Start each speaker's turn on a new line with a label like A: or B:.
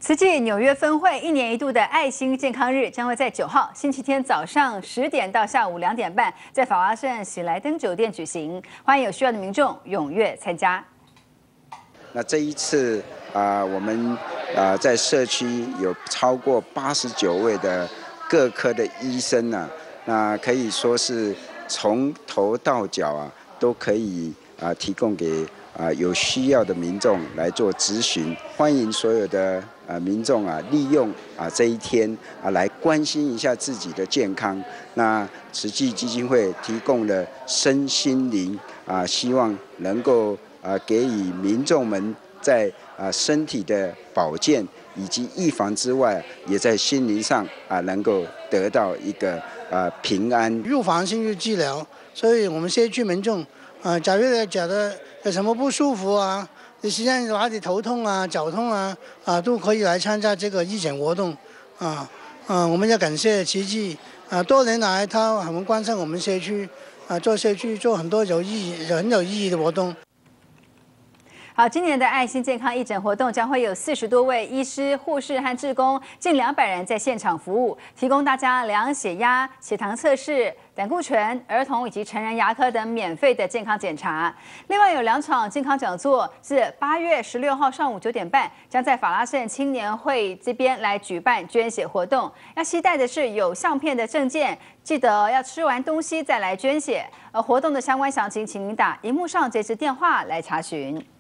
A: 慈济纽约分会1年1度的爱心健康日将会在9号星期天早上10点到下午2点半，在法华盛喜来登酒店举行，欢迎有需要的民众踊跃参加。
B: 那这一次我们在社区有超过89位的各科的医生呢，那可以说是从头到脚都可以提供给有需要的民众来做咨询。欢迎所有的民众利用这一天来关心一下自己的健康。那慈济基金会提供了身心灵希望能够给予民众们在身体的保健以及预防之外，也在心灵上能够得到一个平安。
C: 预防性的治疗，所以我们社区民众假如觉得有什么不舒服实际上哪里头痛脚痛都可以来参加这个义诊活动我们要感谢慈济多年来他很关心我们社区做社区做很多很有意义的活动。
A: 好，今年的爱心健康义诊活动将会有40多位医师、护士和志工，近200人在现场服务，提供大家量血压、血糖测试、胆固醇、儿童以及成人牙科等免费的健康检查。另外有2场健康讲座，是8月16号上午9点半，将在法拉盛青年会这边来举办捐血活动。要携带的是有相片的证件，记得要吃完东西再来捐血。而活动的相关详情，请您打荧幕上这支电话来查询。